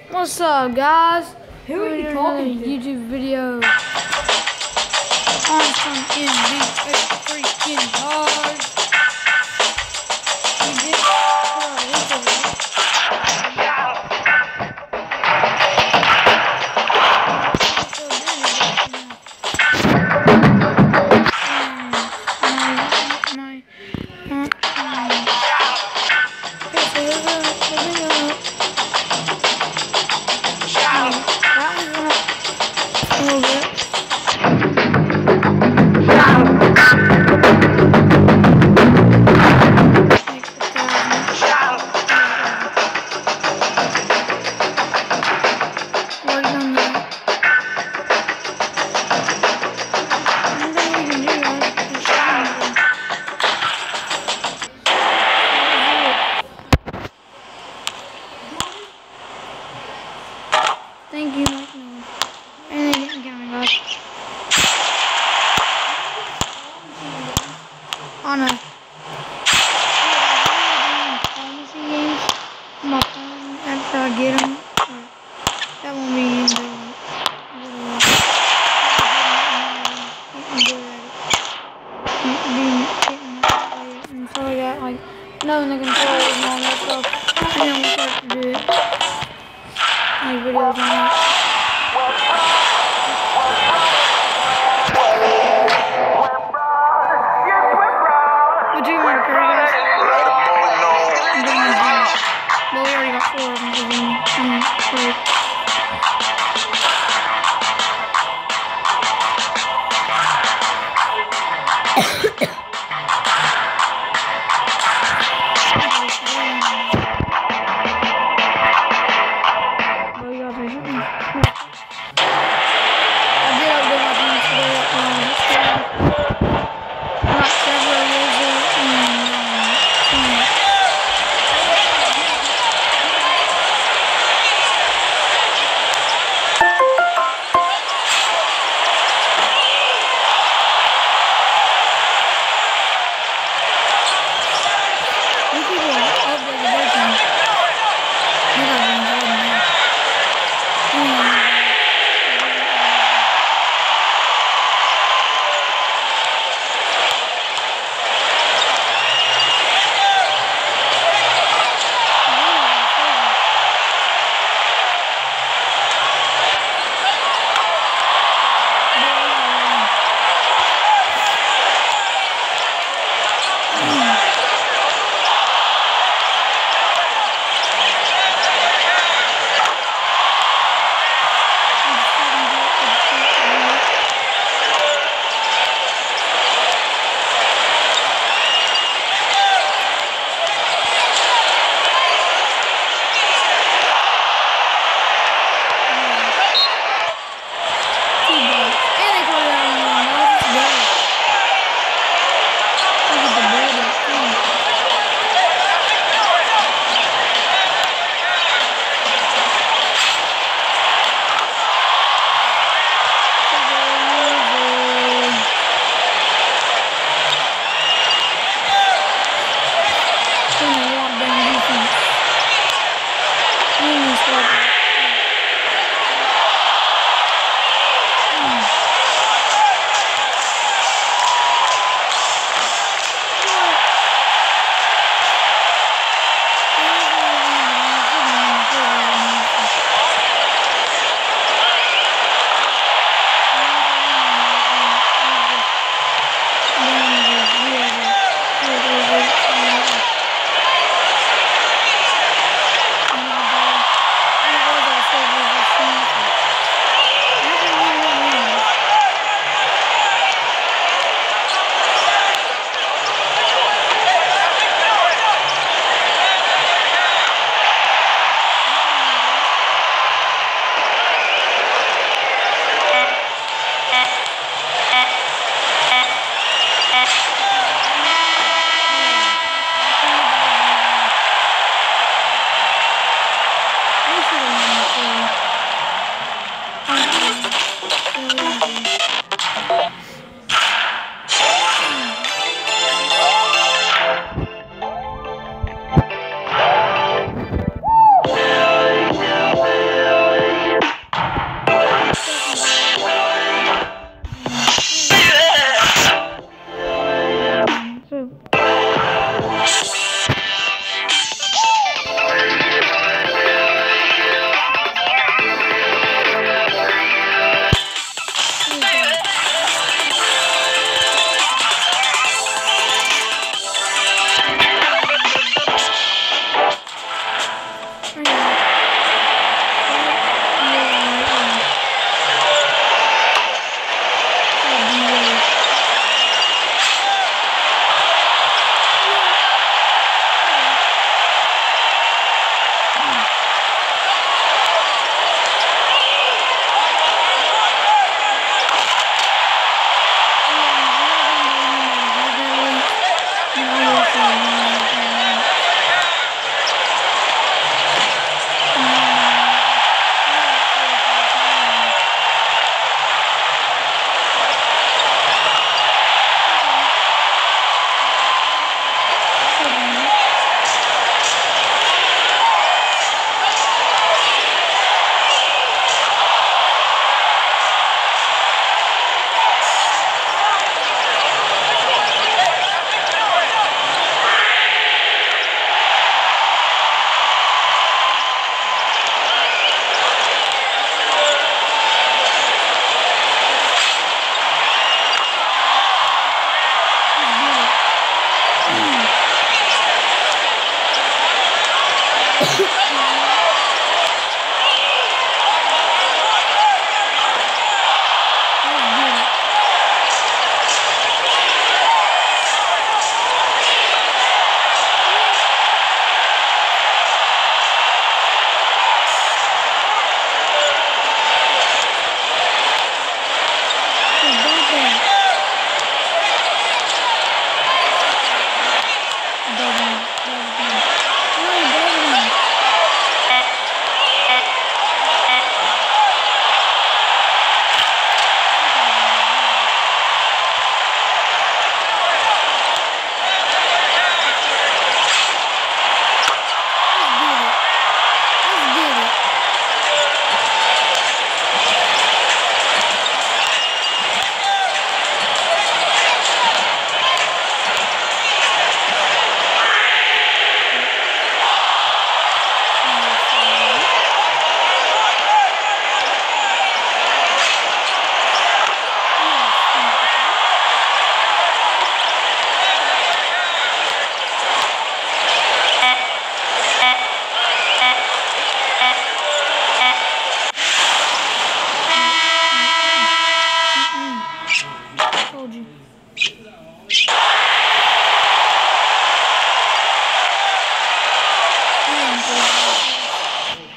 What's up, guys? Who are you talking to? YouTube video on some NBA freaking hard. We did put our link in it. Thank you, Mike Miller. And they didn't count, guys. On a pharmacy games on my phone after I get them. That won't be easy. And so I got like knowing the controls and all that stuff. And then we start to do it. Like videos on that. What do you want to carry, guys? I'm getting the jeans. Well, we already got 4 of them, so then,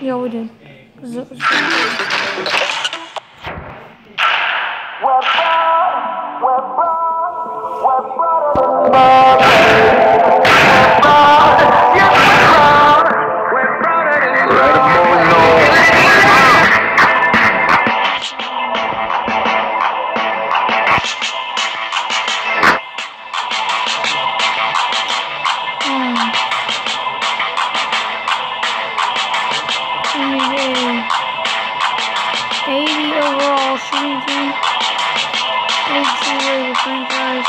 Yeah, we did. 'Cause it was we need a 80 overall shooting team. 82 rated franchise.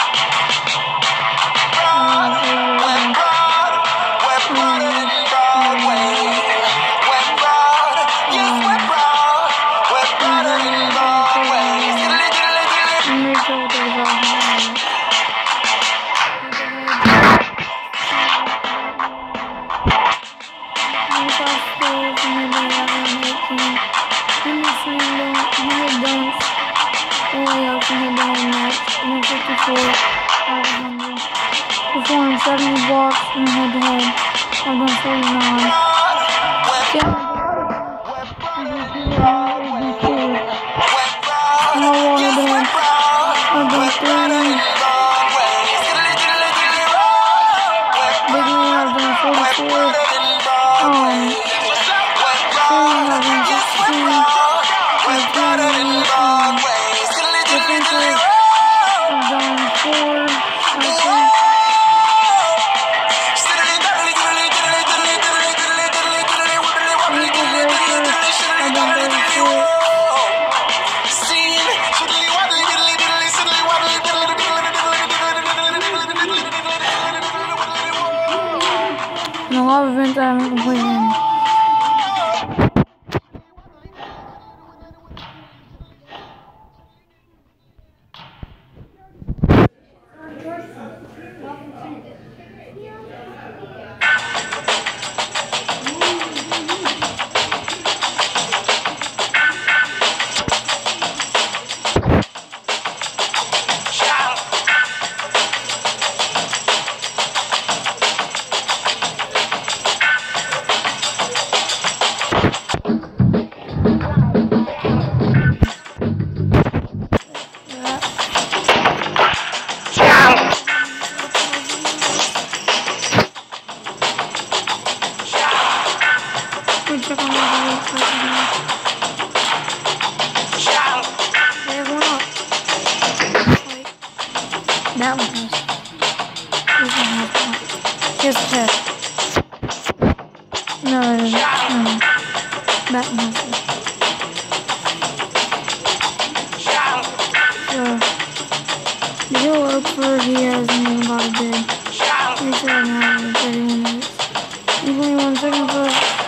70 blocks in head-to-head. I've done 49. I've done 3. Big man, I've done 44. Shooting, I've done 16. I've done 4. And a lot of events I haven't completed. That one has. This one has one. Here's the chest. No, that isn't. No. That one has this. So, Joe Oakford, he hasn't even got a bid. He said an hour and 31 minutes. 21 seconds left.